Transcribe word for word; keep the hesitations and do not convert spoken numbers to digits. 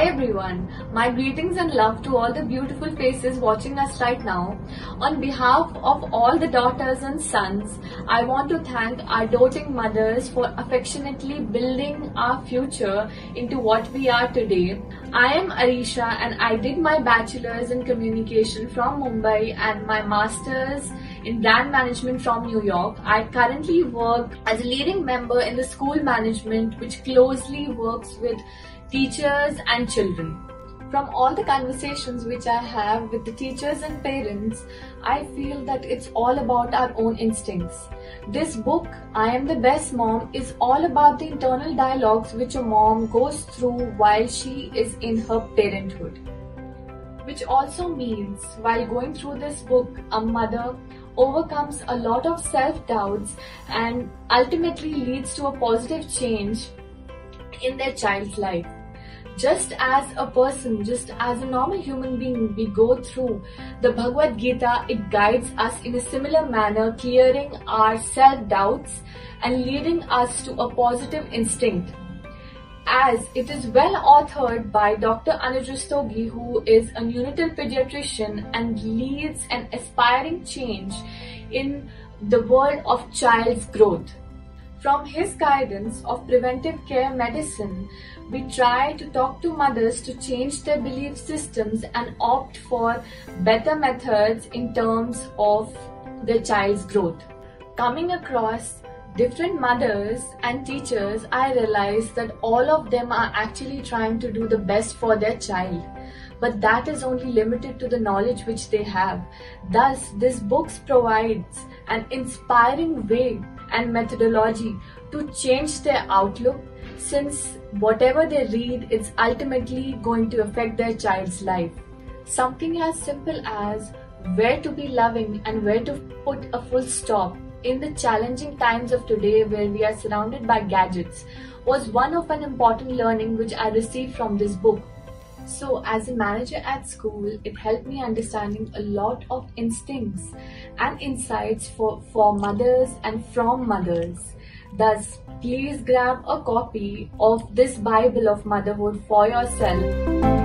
Hi everyone, my greetings and love to all the beautiful faces watching us right now. On behalf of all the daughters and sons, I want to thank our doting mothers for affectionately building our future into what we are today. I am Arisha and I did my bachelor's in communication from Mumbai and my master's in brand management from New York. I currently work as a leading member in the school management, which closely works with teachers and children. From all the conversations which I have with the teachers and parents, I feel that it's all about our own instincts. This book, I Am the Best Mom, is all about the internal dialogues which a mom goes through while she is in her parenthood. Which also means while going through this book, a mother overcomes a lot of self-doubts and ultimately leads to a positive change in their child's life. Just as a person, just as a normal human being, we go through the Bhagavad Gita, it guides us in a similar manner, clearing our self-doubts and leading us to a positive instinct. As it is well authored by Doctor Anuj Rastogi, who is a neonatal pediatrician and leads an aspiring change in the world of child's growth. From his guidance of preventive care medicine, we try to talk to mothers to change their belief systems and opt for better methods in terms of their child's growth. Coming across different mothers and teachers, I realized that all of them are actually trying to do the best for their child. But that is only limited to the knowledge which they have. Thus, this book provides an inspiring way and methodology to change their outlook, since whatever they read is ultimately going to affect their child's life. Something as simple as where to be loving and where to put a full stop in the challenging times of today where we are surrounded by gadgets was one of an important learning which I received from this book. So as a manager at school, it helped me understanding a lot of instincts and insights for, for mothers and from mothers. Thus, please grab a copy of this Bible of motherhood for yourself.